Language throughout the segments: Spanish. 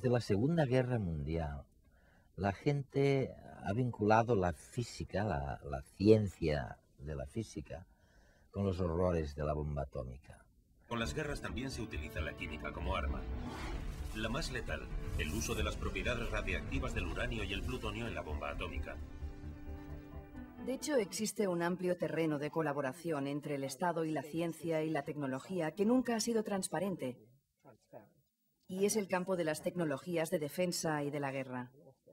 Desde la Segunda Guerra Mundial, la gente ha vinculado la física, la ciencia de la física, con los horrores de la bomba atómica. Con las guerras también se utiliza la química como arma. La más letal, el uso de las propiedades radiactivas del uranio y el plutonio en la bomba atómica. De hecho, existe un amplio terreno de colaboración entre el Estado y la ciencia y la tecnología que nunca ha sido transparente. Y es el campo de las tecnologías de defensa y de la guerra.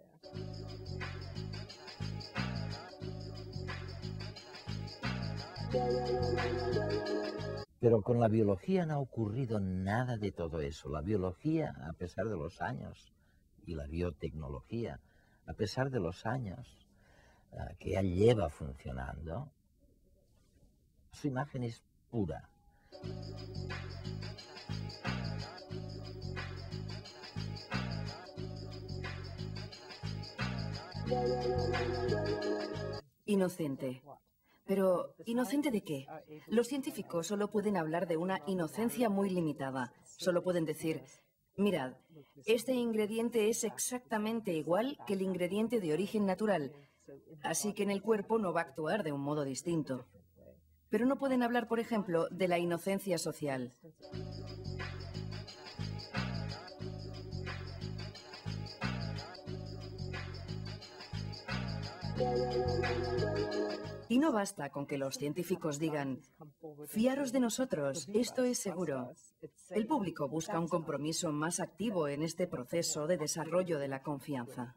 Pero con la biología no ha ocurrido nada de todo eso. La biología, a pesar de los años, y la biotecnología, a pesar de los años que ya lleva funcionando, su imagen es pura. Inocente. Pero, ¿inocente de qué? Los científicos solo pueden hablar de una inocencia muy limitada. Solo pueden decir, mirad, este ingrediente es exactamente igual que el ingrediente de origen natural, así que en el cuerpo no va a actuar de un modo distinto. Pero no pueden hablar, por ejemplo, de la inocencia social. Y no basta con que los científicos digan, fiaros de nosotros, esto es seguro. El público busca un compromiso más activo en este proceso de desarrollo de la confianza.